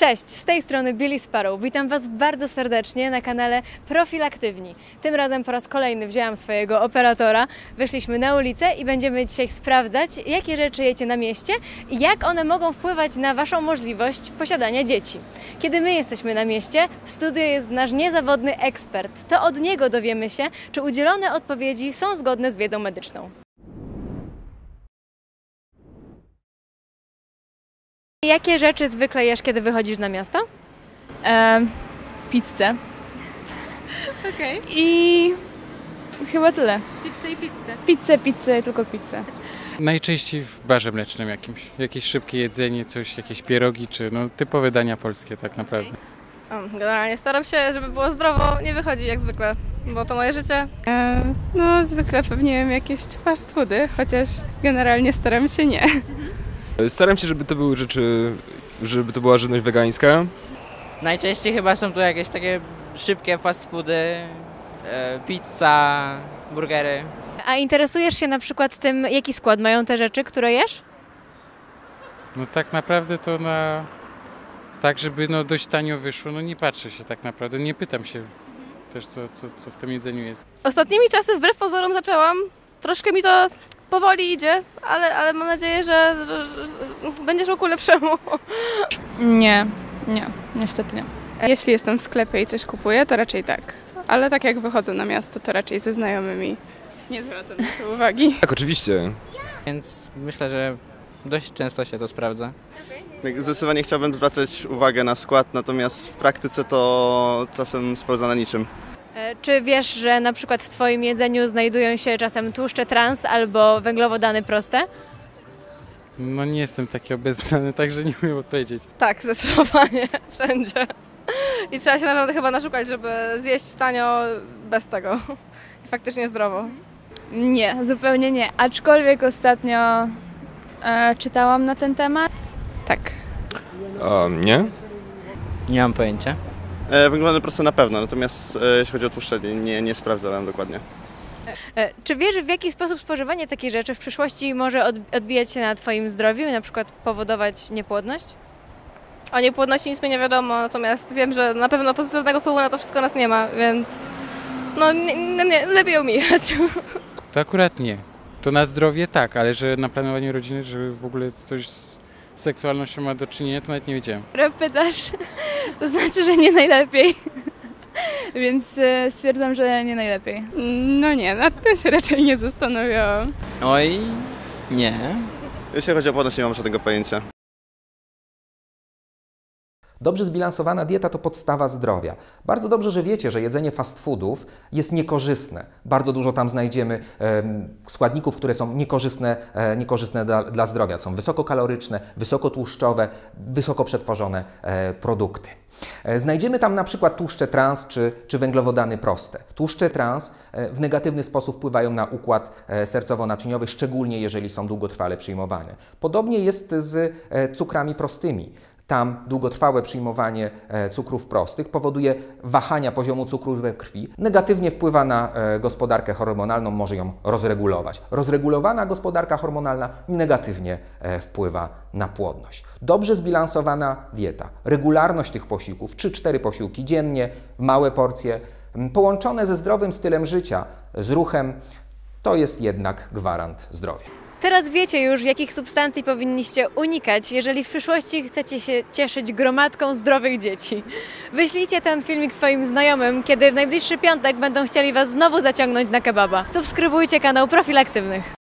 Cześć, z tej strony Billy Sparrow. Witam Was bardzo serdecznie na kanale Profil Aktywni. Tym razem po raz kolejny wzięłam swojego operatora, wyszliśmy na ulicę i będziemy dzisiaj sprawdzać, jakie rzeczy jecie na mieście i jak one mogą wpływać na Waszą możliwość posiadania dzieci. Kiedy my jesteśmy na mieście, w studiu jest nasz niezawodny ekspert. To od niego dowiemy się, czy udzielone odpowiedzi są zgodne z wiedzą medyczną. Jakie rzeczy zwykle jesz, kiedy wychodzisz na miasto? Pizzę. Okej. I chyba tyle. Pizzę i pizzę. Pizzę, tylko pizzę. Najczęściej w barze mlecznym jakimś. Jakieś szybkie jedzenie, coś, jakieś pierogi, czy typowe dania polskie tak naprawdę. Generalnie staram się, żeby było zdrowo, nie wychodzi jak zwykle, bo to moje życie. No zwykle pewnie jem jakieś fast foody, chociaż generalnie staram się nie. Staram się, żeby to były rzeczy, żeby to była żywność wegańska. Najczęściej chyba są to jakieś takie szybkie fast foody, pizza, burgery. A interesujesz się na przykład tym, jaki skład mają te rzeczy, które jesz? No tak naprawdę to tak, żeby dość tanio wyszło, nie patrzę się tak naprawdę, nie pytam się też co w tym jedzeniu jest. Ostatnimi czasy wbrew pozorom zaczęłam, troszkę mi to powoli idzie, ale mam nadzieję, że będzie szło ku lepszemu. Nie, niestety nie. Jeśli jestem w sklepie i coś kupuję, to raczej tak. Ale tak jak wychodzę na miasto, to raczej ze znajomymi nie zwracam na to uwagi. Tak, oczywiście. Więc myślę, że dość często się to sprawdza. Zdecydowanie chciałbym zwracać uwagę na skład, natomiast w praktyce to czasem spełza na niczym. Czy wiesz, że na przykład w Twoim jedzeniu znajdują się czasem tłuszcze trans albo węglowodany proste? No nie jestem taki obeznany, także nie umiem odpowiedzieć. Tak, zdecydowanie, wszędzie. I trzeba się naprawdę chyba naszukać, żeby zjeść tanio bez tego. I faktycznie zdrowo. Nie, zupełnie nie. Aczkolwiek ostatnio czytałam na ten temat. Tak. Nie? Nie mam pojęcia. Węglowodany proste na pewno, natomiast jeśli chodzi o tłuszcze, nie sprawdzałem dokładnie. Czy wiesz, w jaki sposób spożywanie takiej rzeczy w przyszłości może odbijać się na Twoim zdrowiu i na przykład powodować niepłodność? O niepłodności nic mi nie wiadomo, natomiast wiem, że na pewno pozytywnego wpływu na to wszystko nas nie ma, więc lepiej omijać. To akurat nie. To na zdrowie tak, ale że na planowanie rodziny, że w ogóle coś z seksualnością ma do czynienia, to nawet nie wiedziałem. Pytasz, to znaczy, że nie najlepiej. Więc stwierdzam, że nie najlepiej. No nie, nad tym się raczej nie zastanawiałam. Oj, nie. Jeśli chodzi o płodność, nie mam żadnego pojęcia. Dobrze zbilansowana dieta to podstawa zdrowia. Bardzo dobrze, że wiecie, że jedzenie fast foodów jest niekorzystne. Bardzo dużo tam znajdziemy składników, które są niekorzystne dla zdrowia. Są wysokokaloryczne, wysokotłuszczowe, wysoko przetworzone produkty. Znajdziemy tam na przykład tłuszcze trans czy węglowodany proste. Tłuszcze trans w negatywny sposób wpływają na układ sercowo-naczyniowy, szczególnie jeżeli są długotrwale przyjmowane. Podobnie jest z cukrami prostymi. Tam długotrwałe przyjmowanie cukrów prostych powoduje wahania poziomu cukru we krwi, negatywnie wpływa na gospodarkę hormonalną, może ją rozregulować. Rozregulowana gospodarka hormonalna negatywnie wpływa na płodność. Dobrze zbilansowana dieta, regularność tych posiłków, 3-4 posiłki dziennie, małe porcje, połączone ze zdrowym stylem życia, z ruchem, to jest jednak gwarant zdrowia. Teraz wiecie już, jakich substancji powinniście unikać, jeżeli w przyszłości chcecie się cieszyć gromadką zdrowych dzieci. Wyślijcie ten filmik swoim znajomym, kiedy w najbliższy piątek będą chcieli Was znowu zaciągnąć na kebaba. Subskrybujcie kanał Profil Aktywnych.